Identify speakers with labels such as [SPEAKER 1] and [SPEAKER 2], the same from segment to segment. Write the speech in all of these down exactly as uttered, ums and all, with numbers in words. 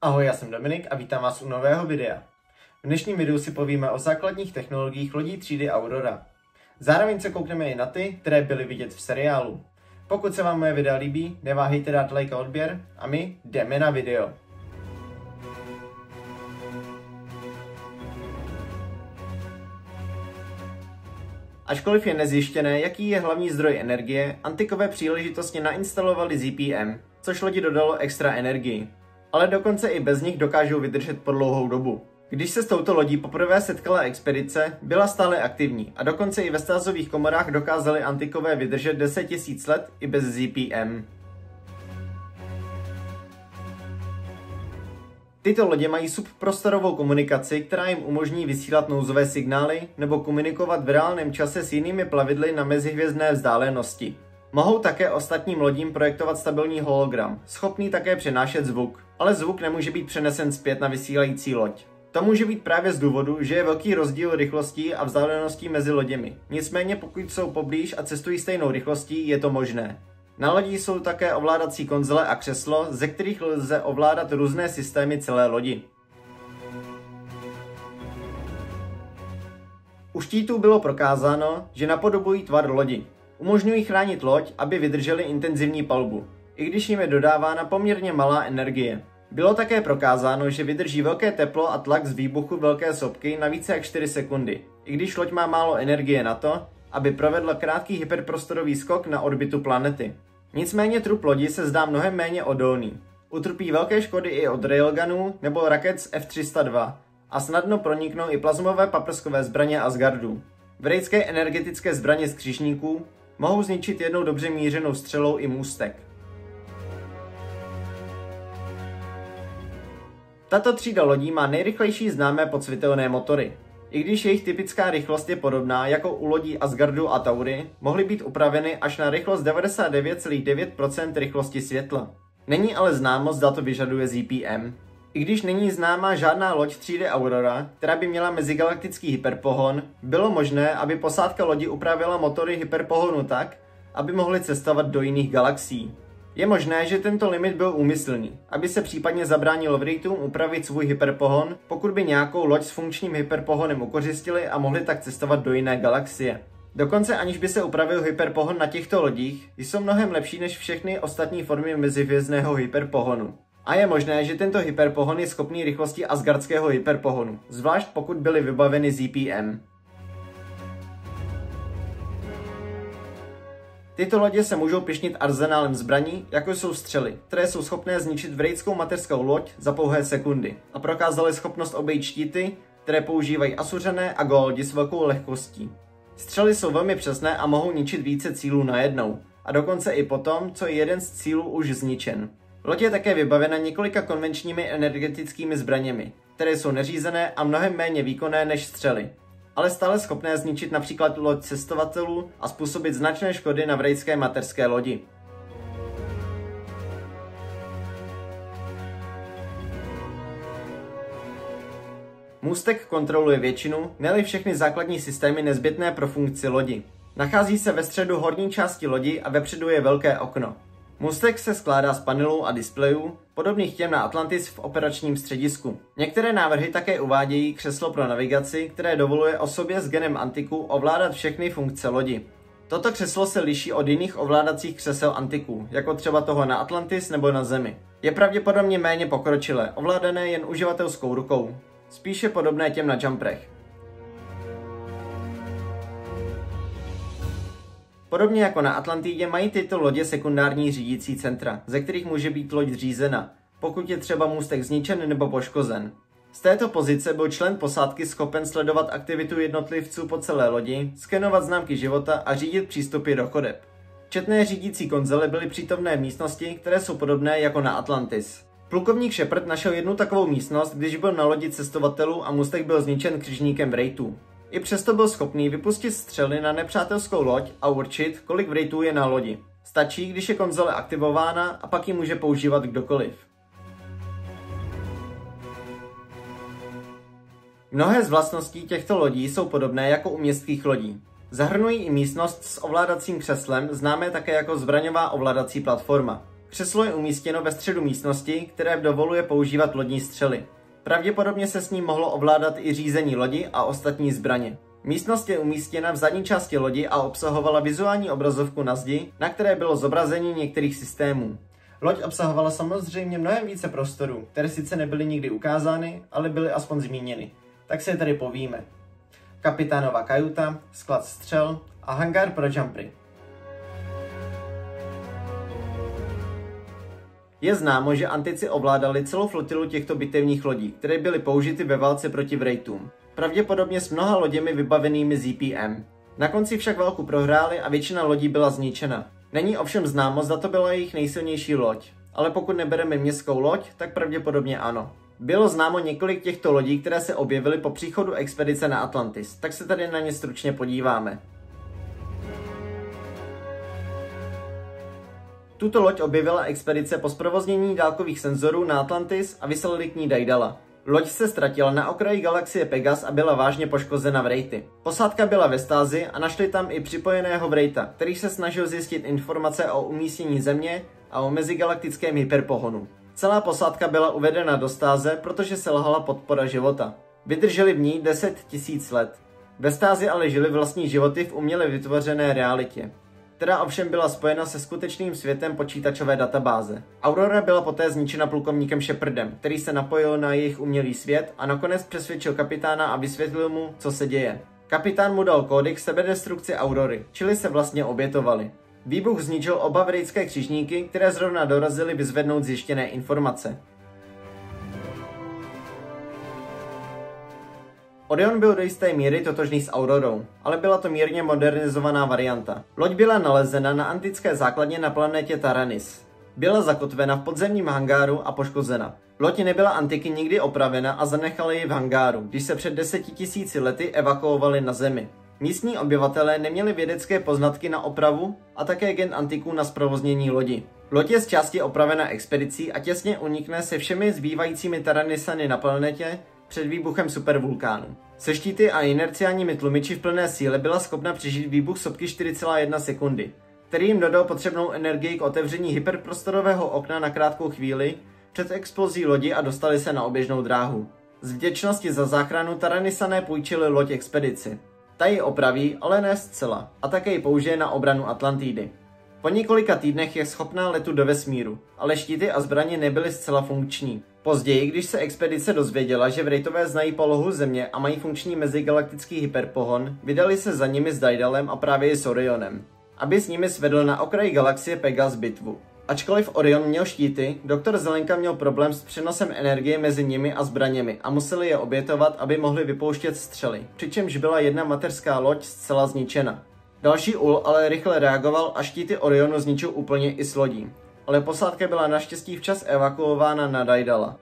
[SPEAKER 1] Ahoj, já jsem Dominik a vítám vás u nového videa. V dnešním videu si povíme o základních technologiích lodí třídy Aurora. Zároveň se koukneme i na ty, které byly vidět v seriálu. Pokud se vám moje videa líbí, neváhejte dát like a odběr a my jdeme na video. Ačkoliv je nezjištěné, jaký je hlavní zdroj energie, antikové příležitostně nainstalovali Z P M, což lodi dodalo extra energii. Ale dokonce i bez nich dokážou vydržet po dlouhou dobu. Když se s touto lodí poprvé setkala expedice, byla stále aktivní a dokonce i ve stázových komorách dokázali antikové vydržet deset tisíc let i bez Z P M. Tyto lodě mají subprostorovou komunikaci, která jim umožní vysílat nouzové signály nebo komunikovat v reálném čase s jinými plavidly na mezihvězdné vzdálenosti. Mohou také ostatním lodím projektovat stabilní hologram, schopný také přenášet zvuk, ale zvuk nemůže být přenesen zpět na vysílající loď. To může být právě z důvodu, že je velký rozdíl rychlostí a vzdáleností mezi loděmi. Nicméně pokud jsou poblíž a cestují stejnou rychlostí, je to možné. Na lodi jsou také ovládací konzole a křeslo, ze kterých lze ovládat různé systémy celé lodi. U štítů bylo prokázáno, že napodobují tvar lodi. Umožňují chránit loď, aby vydrželi intenzivní palbu, i když jim je dodávána poměrně malá energie. Bylo také prokázáno, že vydrží velké teplo a tlak z výbuchu velké sopky na více jak čtyři sekundy, i když loď má málo energie na to, aby provedla krátký hyperprostorový skok na orbitu planety. Nicméně trup lodi se zdá mnohem méně odolný. Utrpí velké škody i od railgunů nebo raket z F tři sta dva a snadno proniknou i plazmové paprskové zbraně Asgardů. Vrejské energetické zbraně z křižníků mohou zničit jednou dobře mířenou střelou i můstek. Tato třída lodí má nejrychlejší známé podsvitelné motory. I když jejich typická rychlost je podobná jako u lodí Asgardu a Taury, mohly být upraveny až na rychlost devadesát devět celá devět procent rychlosti světla. Není ale známo, zda to vyžaduje Z P M. I když není známá žádná loď třídy Aurora, která by měla mezigalaktický hyperpohon, bylo možné, aby posádka lodi upravila motory hyperpohonu tak, aby mohly cestovat do jiných galaxií. Je možné, že tento limit byl úmyslný, aby se případně zabránilo Wraithům upravit svůj hyperpohon, pokud by nějakou loď s funkčním hyperpohonem ukořistili a mohli tak cestovat do jiné galaxie. Dokonce aniž by se upravil hyperpohon na těchto lodích, jsou mnohem lepší než všechny ostatní formy mezihvězdného hyperpohonu. A je možné, že tento hyperpohon je schopný rychlosti asgardského hyperpohonu, zvlášť pokud byly vybaveny Z P M. Tyto lodě se můžou pyšnit arzenálem zbraní, jako jsou střely, které jsou schopné zničit wraithskou mateřskou loď za pouhé sekundy a prokázaly schopnost obejít štíty, které používají Asuřané a Goa'uldi s velkou lehkostí. Střely jsou velmi přesné a mohou ničit více cílů najednou, a dokonce i potom, co je jeden z cílů už zničen. Loď je také vybavena několika konvenčními energetickými zbraněmi, které jsou neřízené a mnohem méně výkonné než střely, ale stále schopné zničit například loď cestovatelů a způsobit značné škody na wraithské mateřské lodi. Můstek kontroluje většinu, ne-li všechny základní systémy nezbytné pro funkci lodi. Nachází se ve středu horní části lodi a vepředu je velké okno. Můstek se skládá z panelů a displejů, podobných těm na Atlantis v operačním středisku. Některé návrhy také uvádějí křeslo pro navigaci, které dovoluje osobě s genem antiků ovládat všechny funkce lodi. Toto křeslo se liší od jiných ovládacích křesel antiků, jako třeba toho na Atlantis nebo na Zemi. Je pravděpodobně méně pokročilé, ovládané jen uživatelskou rukou. Spíše podobné těm na jumperech. Podobně jako na Atlantidě mají tyto lodě sekundární řídící centra, ze kterých může být loď řízena, pokud je třeba můstek zničen nebo poškozen. Z této pozice byl člen posádky schopen sledovat aktivitu jednotlivců po celé lodi, skenovat známky života a řídit přístupy do chodeb. Četné řídící konzole byly přítomné v místnosti, které jsou podobné jako na Atlantis. Plukovník Shepard našel jednu takovou místnost, když byl na lodi cestovatelů a můstek byl zničen křižníkem Wraithů. I přesto byl schopný vypustit střely na nepřátelskou loď a určit, kolik Wraithů je na lodi. Stačí, když je konzole aktivována a pak ji může používat kdokoliv. Mnohé z vlastností těchto lodí jsou podobné jako u městských lodí. Zahrnují i místnost s ovládacím křeslem, známé také jako zbraňová ovládací platforma. Křeslo je umístěno ve středu místnosti, které dovoluje používat lodní střely. Pravděpodobně se s ním mohlo ovládat i řízení lodi a ostatní zbraně. Místnost je umístěna v zadní části lodi a obsahovala vizuální obrazovku na zdi, na které bylo zobrazení některých systémů. Loď obsahovala samozřejmě mnohem více prostorů, které sice nebyly nikdy ukázány, ale byly aspoň zmíněny. Tak se je tady povíme. Kapitánova kajuta, sklad střel a hangár pro jumpery. Je známo, že Antici ovládali celou flotilu těchto bitevních lodí, které byly použity ve válce proti Wraithům. Pravděpodobně s mnoha loděmi vybavenými Z P M. Na konci však válku prohráli a většina lodí byla zničena. Není ovšem známo, zda to byla jejich nejsilnější loď, ale pokud nebereme městskou loď, tak pravděpodobně ano. Bylo známo několik těchto lodí, které se objevily po příchodu expedice na Atlantis, tak se tady na ně stručně podíváme. Tuto loď objevila expedice po zprovoznění dálkových senzorů na Atlantis a vyslali k ní Daedala. Loď se ztratila na okraji galaxie Pegas a byla vážně poškozena Wraithy. Posádka byla ve stázi a našli tam i připojeného Wraitha, který se snažil zjistit informace o umístění Země a o mezigalaktickém hyperpohonu. Celá posádka byla uvedena do stáze, protože selhala podpora života. Vydrželi v ní deset tisíc let. Ve stázi ale žili vlastní životy v uměle vytvořené realitě, která ovšem byla spojena se skutečným světem počítačové databáze. Aurora byla poté zničena plukovníkem Shepardem, který se napojil na jejich umělý svět a nakonec přesvědčil kapitána a vysvětlil mu, co se děje. Kapitán mu dal kódy k sebedestrukci Aurory, čili se vlastně obětovali. Výbuch zničil oba wraithské křižníky, které zrovna dorazily vyzvednout zjištěné informace. Orion byl do jisté míry totožný s Aurorou, ale byla to mírně modernizovaná varianta. Loď byla nalezena na antické základně na planetě Taranis. Byla zakotvena v podzemním hangáru a poškozena. Loď nebyla Antiky nikdy opravena a zanechali ji v hangáru, když se před deseti tisíci lety evakuovali na Zemi. Místní obyvatelé neměli vědecké poznatky na opravu a také gen Antiků na zprovoznění lodi. Loď je z části opravena expedicí a těsně unikne se všemi zbývajícími Taranisany na planetě před výbuchem supervulkánu. Se štíty a inerciálními tlumiči v plné síle byla schopna přežít výbuch sopky čtyři celá jedna sekundy, který jim dodal potřebnou energii k otevření hyperprostorového okna na krátkou chvíli před explozí lodi a dostali se na oběžnou dráhu. Z vděčnosti za záchranu Taranisané půjčili loď expedici. Ta ji opraví, ale ne zcela, a také ji použije na obranu Atlantidy. Po několika týdnech je schopná letu do vesmíru, ale štíty a zbraně nebyly zcela funkční. Později, když se expedice dozvěděla, že Wraithové znají polohu Země a mají funkční mezigalaktický hyperpohon, vydali se za nimi s Daedalem a právě i s Orionem, aby s nimi svedl na okraji galaxie Pegas bitvu. Ačkoliv Orion měl štíty, doktor Zelenka měl problém s přenosem energie mezi nimi a zbraněmi a museli je obětovat, aby mohli vypouštět střely, přičemž byla jedna mateřská loď zcela zničena. Další úl ale rychle reagoval a štíty Orionu zničil úplně i s lodí, ale posádka byla naštěstí včas evakuována na Daedala.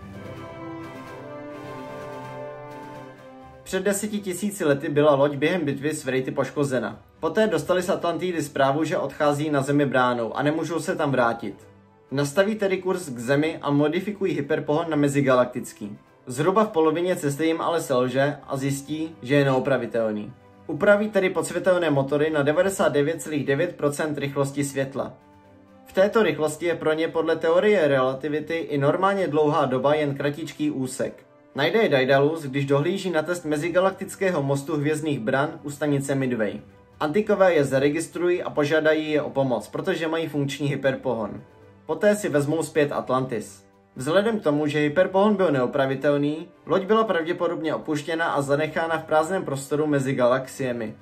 [SPEAKER 1] Před deseti tisíci lety byla loď během bitvy s Wraithy poškozena. Poté dostali z Atlantidy zprávu, že odchází na Zemi bránou a nemůžou se tam vrátit. Nastaví tedy kurz k Zemi a modifikují hyperpohon na mezigalaktický. Zhruba v polovině cesty jim ale selže a zjistí, že je neopravitelný. Upraví tedy podsvětelné motory na devadesát devět celá devět procent rychlosti světla. V této rychlosti je pro ně podle teorie relativity i normálně dlouhá doba jen kratičký úsek. Najde je Daedalus, když dohlíží na test mezigalaktického mostu hvězdných bran u stanice Midway. Antikové je zaregistrují a požádají je o pomoc, protože mají funkční hyperpohon. Poté si vezmou zpět Atlantis. Vzhledem k tomu, že hyperpohon byl neopravitelný, loď byla pravděpodobně opuštěna a zanechána v prázdném prostoru mezi galaxiemi.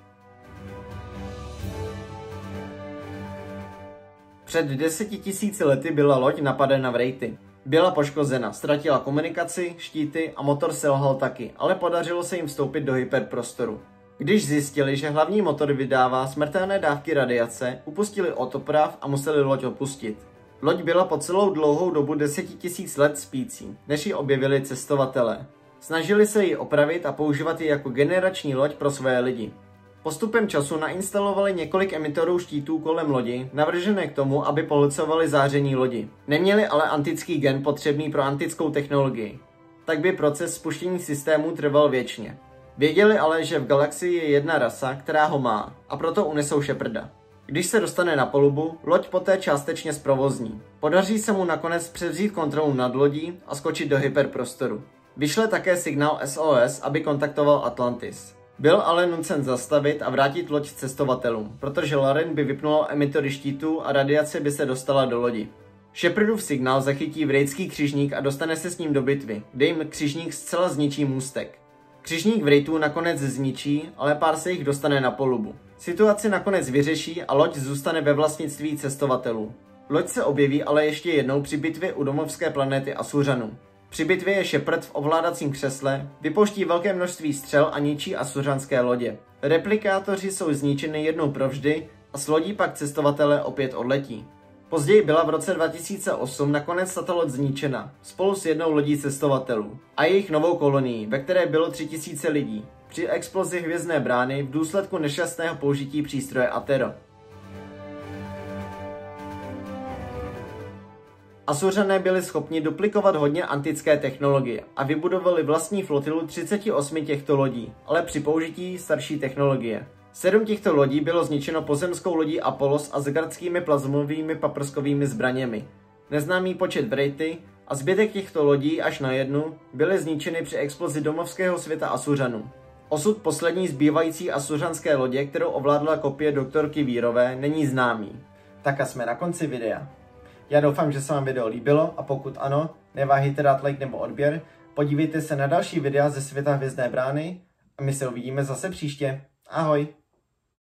[SPEAKER 1] Před deseti tisíci lety byla loď napadena Wraithy. Byla poškozena, ztratila komunikaci, štíty a motor selhal taky, ale podařilo se jim vstoupit do hyperprostoru. Když zjistili, že hlavní motor vydává smrtelné dávky radiace, upustili od oprav a museli loď opustit. Loď byla po celou dlouhou dobu deseti tisíc let spící, než ji objevili cestovatelé. Snažili se ji opravit a používat ji jako generační loď pro své lidi. Postupem času nainstalovali několik emitorů štítů kolem lodi, navržené k tomu, aby pohlcovali záření lodi. Neměli ale antický gen potřebný pro antickou technologii. Tak by proces spuštění systému trval věčně. Věděli ale, že v galaxii je jedna rasa, která ho má, a proto unesou Sheparda. Když se dostane na palubu, loď poté částečně zprovozní. Podaří se mu nakonec převzít kontrolu nad lodí a skočit do hyperprostoru. Vyšle také signál S O S, aby kontaktoval Atlantis. Byl ale nucen zastavit a vrátit loď cestovatelům, protože Laren by vypnula emitory štítů a radiace by se dostala do lodi. Shepardův signál zachytí Wraithský křižník a dostane se s ním do bitvy, kde jim křižník zcela zničí můstek. Křižník Wraithů nakonec zničí, ale pár se jich dostane na palubu. Situaci nakonec vyřeší a loď zůstane ve vlastnictví cestovatelů. Loď se objeví ale ještě jednou při bitvě u domovské planety Asuřanů. Při bitvě je Shepard v ovládacím křesle, vypouští velké množství střel a ničí asuřanské lodě. Replikátoři jsou zničeny jednou provždy a s lodí pak cestovatelé opět odletí. Později byla v roce dva tisíce osm nakonec tato loď zničena, spolu s jednou lodí cestovatelů a jejich novou kolonií, ve které bylo tři tisíce lidí, při explozi hvězdné brány v důsledku nešťastného použití přístroje Atero. Asuřané byli schopni duplikovat hodně antické technologie a vybudovali vlastní flotilu třiceti osmi těchto lodí, ale při použití starší technologie. Sedm těchto lodí bylo zničeno pozemskou lodí Apollo s asgardskými plazmovými paprskovými zbraněmi. Neznámý počet Wraithy a zbytek těchto lodí až na jednu byly zničeny při explozi domovského světa Asuřanů. Osud poslední zbývající asuřanské lodě, kterou ovládla kopie doktorky Vírové, není známý. Tak a jsme na konci videa. Já doufám, že se vám video líbilo a pokud ano, neváhejte dát like nebo odběr, podívejte se na další videa ze světa Hvězdné brány a my se uvidíme zase příště. Ahoj!